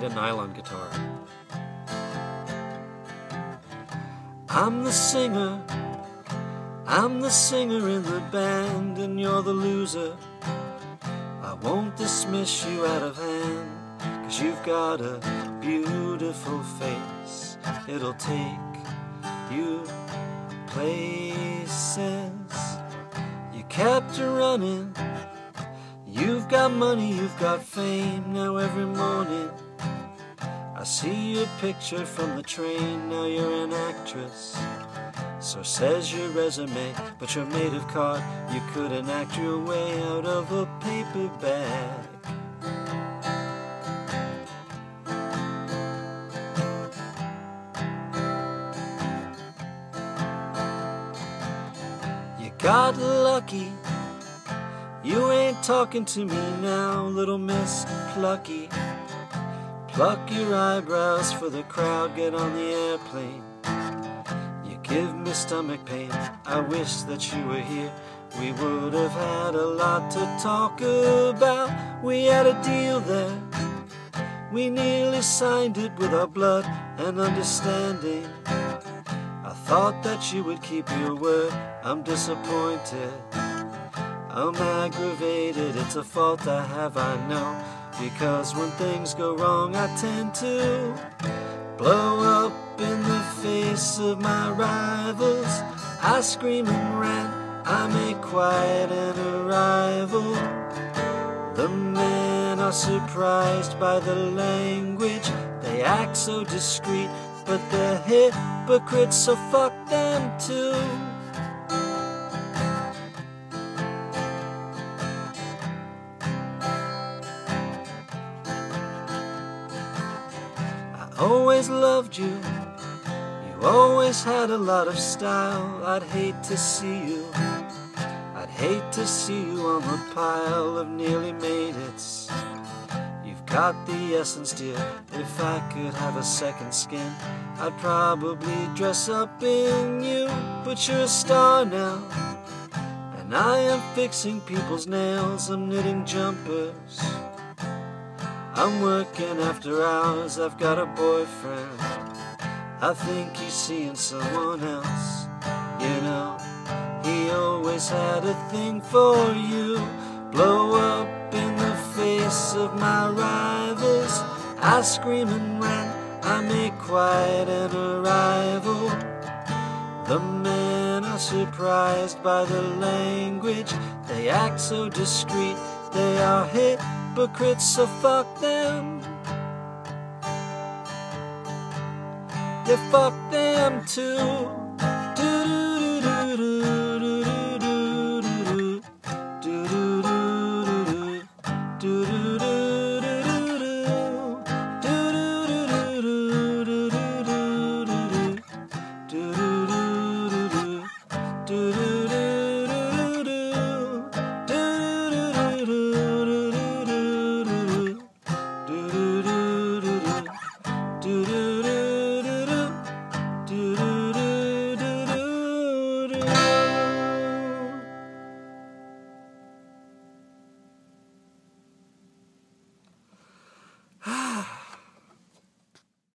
a nylon guitar. I'm the singer in the band, and you're the loser. I won't dismiss you out of hand, 'cause you've got a beautiful face. It'll take you places. You kept running. You've got money, you've got fame. Now every morning I see your picture from the train. Now you're an actress, so says your resume, but you're made of card. You couldn't act your way out of a paper bag. You got lucky. You ain't talking to me now, little Miss Plucky. Pluck your eyebrows for the crowd, get on the airplane. You give me stomach pain, I wish that you were here. We would have had a lot to talk about. We had a deal there, we nearly signed it with our blood and understanding. I thought that you would keep your word. I'm disappointed, I'm aggravated. It's a fault I have, I know, because when things go wrong I tend to blow up in the face of my rivals. I scream and rant, I make quite an arrival. The men are surprised by the language. They act so discreet, but they're hypocrites, so fuck them too. Always loved you, you always had a lot of style. I'd hate to see you on the pile of nearly made-its. You've got the essence, dear. If I could have a second skin, I'd probably dress up in you. But you're a star now, and I am fixing people's nails. I'm knitting jumpers, I'm working after hours. I've got a boyfriend, I think he's seeing someone else. You know, he always had a thing for you. Blow up in the face of my rivals. I scream and rant, I make quite an arrival. The men are surprised by the language. They act so discreet, they are hypocrites, so fuck them. Yeah, fuck them too. Do do